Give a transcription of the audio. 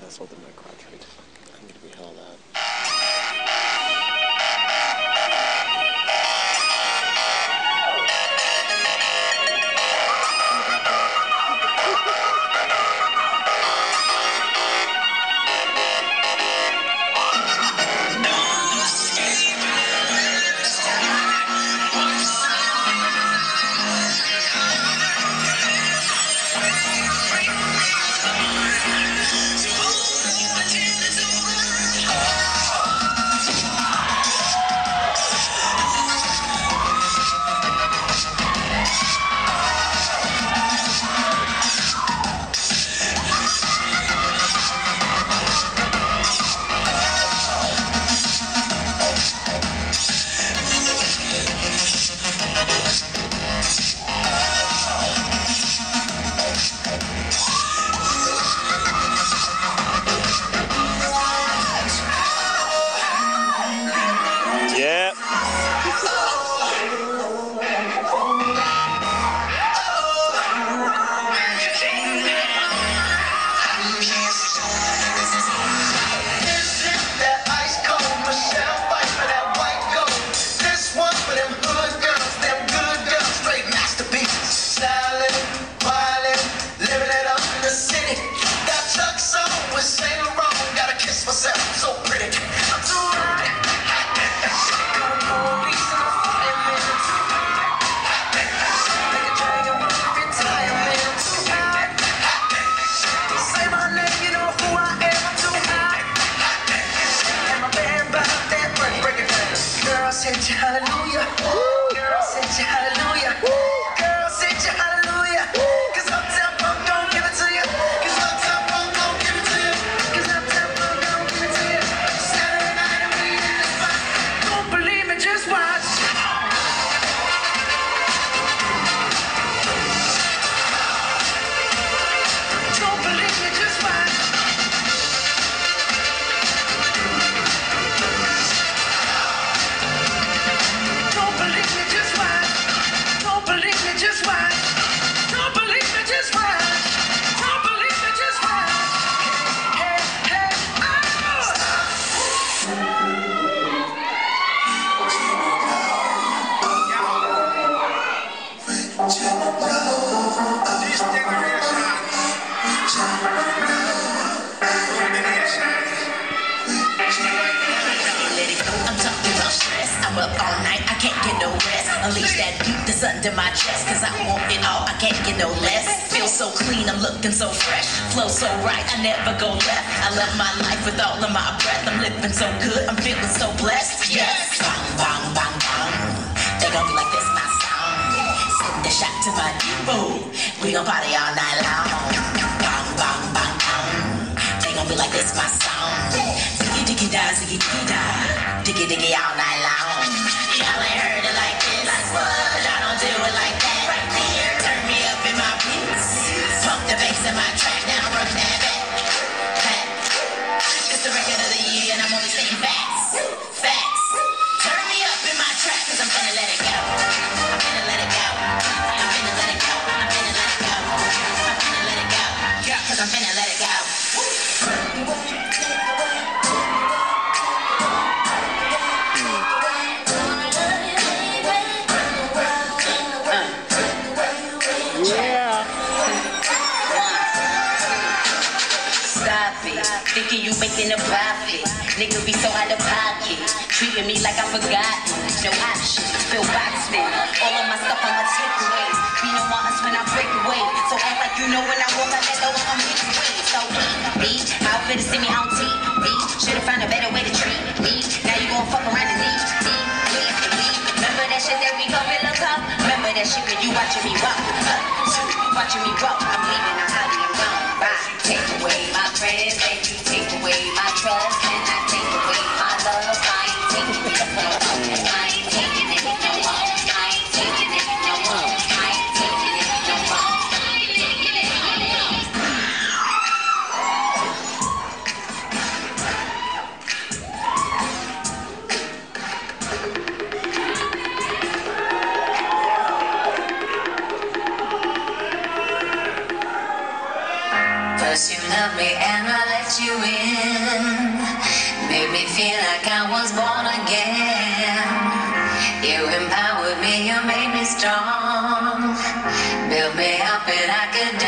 nestled in my crotch right now. I'm gonna be held out. Hallelujah, girl, sent you hallelujah, girl, sent you hallelujah, 'cause Uptown Funk don't give it to you, 'cause Uptown Funk don't give it to you, 'cause Uptown Funk don't give it to you. Saturday night and we in the spot, don't believe me, just watch. Don't believe me, just watch. Up all night, I can't get no rest. Unleash that beat that's under my chest, 'cause I want it all, I can't get no less. Feel so clean, I'm looking so fresh. Flow so right, I never go left. I love my life with all of my breath. I'm living so good, I'm feeling so blessed. Yes, bang, bang, bang, bang. They gon' be like this, my song. Send the shot to my depot. We gon' party all night long. Bang, bang, bang, bang. They gon' be like this, my song. Ziggy, diggy, da, ziggy, diggy, da. Diggy, diggy, all night long. Y'all ain't heard it like this. Like what? I don't do it like that. Right there. Turn me up in my beats. Pump the bass in my track. Now run that back. It's the record of the year and I'm only saying facts. Facts. Turn me up in my track 'cause I'm finna let it go. I'm finna let it go. I'm finna let it go. I'm finna let it go. I'm finna let it go. 'Cause I'm finna let it go. Thinking you making a profit. Nigga be so out of pocket. Treating me like I forgot. No option. Feel boxed in. All of my stuff I'ma take away. Be no more us when I break away. So act like you know when I walk, I let go when I'm making way. So me, how fit to see me on TV. Should've found a better way to treat me. Now you gon' fuck around and leave me. Remember that shit that we gon' look up? Remember that shit when you watching me walk. Watching me walk. I'm leaving, I'm out and gone. Bye. Take away my friends, and you take away my trust, and I take away my love. I ain't taking it no more. I ain't taking it no more. I ain't taking it no more. I ain't taking it no more. I ain't taking it no First you love me and I let you in. Made me feel like I was born again. You empowered me, you made me strong. Built me up and I could do